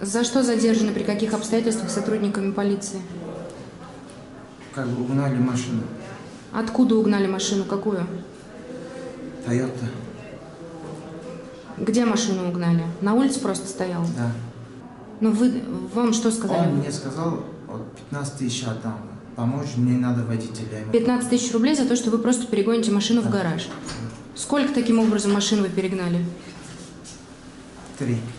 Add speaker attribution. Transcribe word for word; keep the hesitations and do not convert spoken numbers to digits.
Speaker 1: За что задержаны, при каких обстоятельствах сотрудниками полиции?
Speaker 2: Как бы угнали машину.
Speaker 1: Откуда угнали машину? Какую?
Speaker 2: Тойота.
Speaker 1: Где машину угнали? На улице просто стояла?
Speaker 2: Да.
Speaker 1: Ну вы, вам что сказали?
Speaker 2: Он мне сказал, вот пятнадцать тысяч отдам. Помочь, мне надо водителя.
Speaker 1: пятнадцать тысяч рублей за то, что вы просто перегоните машину
Speaker 2: да.
Speaker 1: в гараж. Сколько таким образом машин вы перегнали?
Speaker 2: Три.